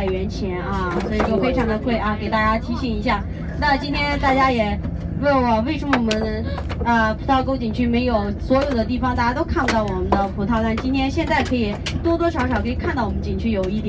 元钱啊，所以说非常的贵啊，给大家提醒一下。那今天大家也问我为什么我们葡萄沟景区没有所有的地方大家都看不到我们的葡萄，但今天现在可以多多少少可以看到我们景区有一点。